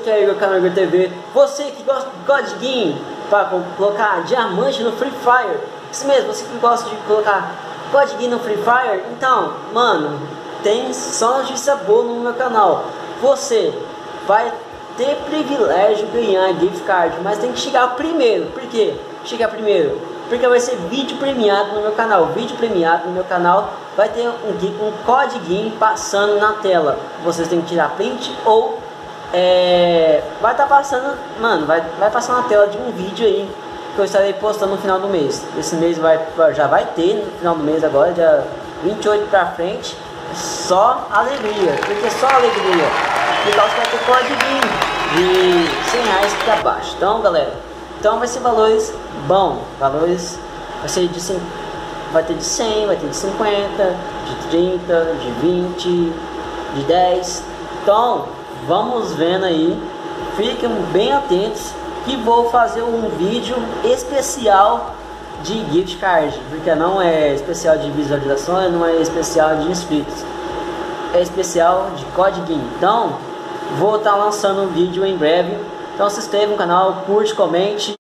que é Igor, canal Igor TV. Você que gosta de codiguinho para colocar diamante no Free Fire, isso mesmo, você que gosta de colocar codiguinho no Free Fire, então, mano, tem só notícia boa no meu canal. Você vai ter privilégio de ganhar gift card, mas tem que chegar primeiro. Por quê? Chegar primeiro porque vai ser vídeo premiado no meu canal. Vídeo premiado no meu canal vai ter um codiguinho passando na tela. Vocês têm que tirar print ou vai estar passando, mano, vai passar na tela de um vídeo aí que eu estarei postando no final do mês. Esse mês já vai ter no final do mês agora, dia 28 pra frente. Só alegria, porque só alegria. Por causa que vai ter codiguinho de 100 reais pra baixo. Então, galera, então vai ser valores bom, valores vai ser vai ter de 100, vai ter de 50, de 30, de 20, de 10. Então, vamos vendo aí. Fiquem bem atentos que vou fazer um vídeo especial de gift card, porque não é especial de visualizações, não é especial de inscritos, é especial de codiguinho. Então, vou estar lançando um vídeo em breve. Então se inscreva no canal, curte, comente.